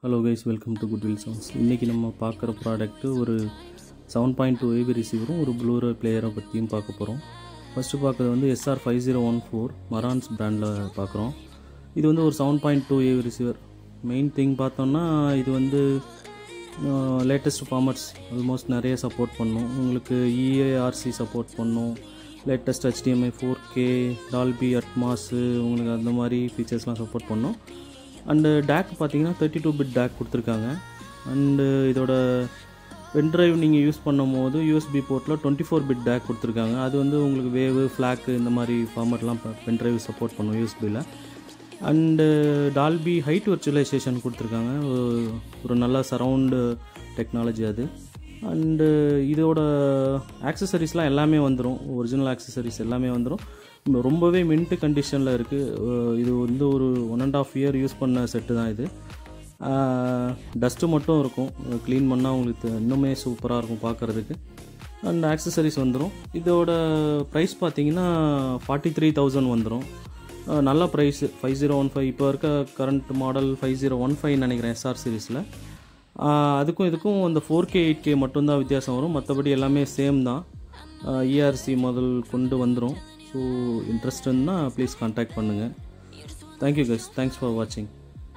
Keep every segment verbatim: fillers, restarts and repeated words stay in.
Hello guys, welcome to Goodwill Sounds. இன்னைக்கு நம்ம பார்க்குற ப்ராடக்ட் ஒரு seven point two A B ரிசீவரும் ஒரு bluray பிளேயரை பற்றியும் பார்க்க போகிறோம். ஃபஸ்ட்டு பார்க்குறது வந்து S R five zero one four Marantz பிராண்டில் பார்க்குறோம். இது வந்து ஒரு seven point two A B receiver. Main thing பார்த்தோம்னா இது வந்து லேட்டஸ்ட் ஃபார்மட்ஸ் ஆல்மோஸ்ட் நிறைய சப்போர்ட் பண்ணும். உங்களுக்கு E A R C support பண்ணும், latest H D M I four K, Dolby Atmos உங்களுக்கு அந்த மாதிரி ஃபீச்சர்ஸ்லாம் சப்போர்ட் பண்ணும். அண்டு டேக் பார்த்தீங்கன்னா தேர்ட்டி டூ பிட் டேக் கொடுத்துருக்காங்க. அண்டு இதோட பென்ட்ரைவ் நீங்கள் யூஸ் பண்ணும் போது யூஎஸ்பி போர்ட்டில் டுவெண்ட்டி ஃபோர் பிட் டேக் கொடுத்துருக்காங்க. அது வந்து உங்களுக்கு வேவு ஃப்ளாக்கு இந்த மாதிரி ஃபார்மட்லாம் பென்ட்ரைவ் சப்போர்ட் பண்ணும் யூஎஸ்பியில். அண்டு டால்பி ஹைட் வர்ச்சுவலைசேஷன் கொடுத்துருக்காங்க, ஒரு நல்ல சரவுண்டு டெக்னாலஜி அது. அண்டு இதோட ஆக்சசரிஸ்லாம் எல்லாமே வந்துடும், ஒரிஜினல் ஆக்சசரிஸ் எல்லாமே வந்துடும். ரொம்பவே மின்ட்டு கண்டிஷனில் இருக்குது. இது வந்து ஒரு one and half year use பண்ண செட்டு தான் இது. டஸ்ட்டு மட்டும் இருக்கும், க்ளீன் பண்ணால் உங்களுக்கு இன்னுமே சூப்பராக இருக்கும் பார்க்குறதுக்கு. அண்ட் ஆக்சசரிஸ் வந்துடும். இதோட ப்ரைஸ் பார்த்தீங்கன்னா ஃபார்ட்டி த்ரீ தௌசண்ட் வந்துடும். நல்ல price. Five zero one five இப்போ இருக்க current model five zero one five நினைக்கிறேன் எஸ்ஆர் சீரீஸில். அதுக்கும் இதுக்கும் அந்த ஃபோர் கே எயிட் கே மட்டும்தான் வித்தியாசம் வரும், மற்றபடி எல்லாமே சேம் தான். E R C முதல் கொண்டு வந்துடும். ஸோ இன்ட்ரெஸ்ட் இருந்தால் ப்ளீஸ் கான்டாக்ட் பண்ணுங்கள். தேங்க்யூ கைஸ், தேங்க்ஸ் ஃபார் வாட்சிங்.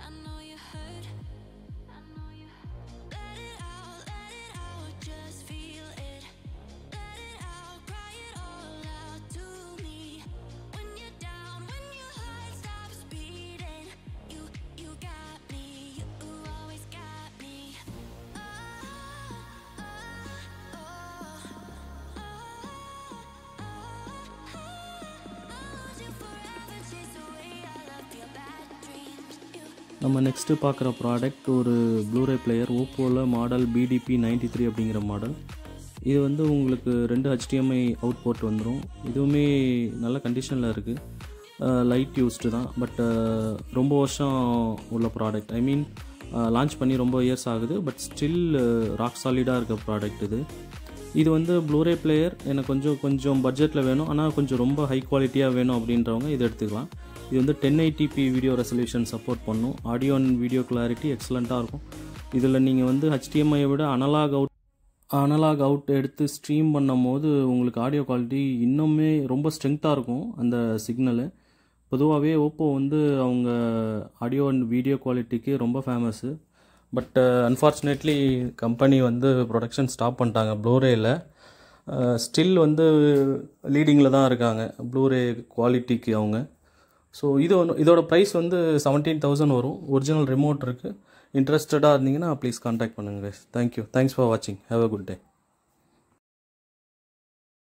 நம்ம நெக்ஸ்ட்டு பார்க்குற ப்ராடக்ட் ஒரு ப்ளூரே பிளேயர், ஓப்போவில் model B D P ninety three அப்படிங்கிற மாடல். இது வந்து உங்களுக்கு ரெண்டு H D M I out port வந்துடும். இதுவுமே நல்ல கண்டிஷனில் இருக்குது. லைட் யூஸ்டு தான், பட் ரொம்ப வருஷம் உள்ள ப்ராடக்ட். ஐ மீன் லான்ச் பண்ணி ரொம்ப இயர்ஸ் ஆகுது, பட் ஸ்டில் ராக் சாலிடாக இருக்க ப்ராடக்ட் இது. இது வந்து ப்ளூரே பிளேயர் எனக்கு கொஞ்சம் கொஞ்சம் பட்ஜெட்டில் வேணும், ஆனால் கொஞ்சம் ரொம்ப ஹை குவாலிட்டியாக வேணும் அப்படின்றவங்க இதை எடுத்துக்கலாம். இது வந்து ten eighty p video resolution support பண்ணும். ஆடியோ அண்ட் வீடியோ கிளாரிட்டி எக்ஸலண்ட்டாக இருக்கும். இதில் நீங்கள் வந்து H D M I விட அனலாக் அவுட் அனலாக் அவுட் எடுத்து ஸ்ட்ரீம் பண்ணும் போது உங்களுக்கு ஆடியோ குவாலிட்டி இன்னுமே ரொம்ப ஸ்ட்ரென்த்தாக இருக்கும் அந்த சிக்னலு. பொதுவாகவே ஓப்போ வந்து அவங்க ஆடியோ அண்ட் வீடியோ குவாலிட்டிக்கு ரொம்ப ஃபேமஸ்ஸு. பட் அன்ஃபார்ச்சுனேட்லி கம்பெனி வந்து ப்ரொடக்ஷன் ஸ்டாப் பண்ணிட்டாங்க ப்ளூரேயில். ஸ்டில் வந்து லீடிங்கில் தான் இருக்காங்க ப்ளூரே குவாலிட்டிக்கு அவங்க. ஸோ இது ஒன்று, இதோட ப்ரைஸ் வந்து செவன்டீன் தௌசண்ட் வரும். ஒரிஜினல் ரிமோட் இருக்குது. இன்ட்ரெஸ்டடாக இருந்தீங்கன்னா ப்ளீஸ் கான்டாக்ட் பண்ணுங்கள். தேங்க்யூ, தேங்க்ஸ் ஃபார் வாட்சிங். Have a good day.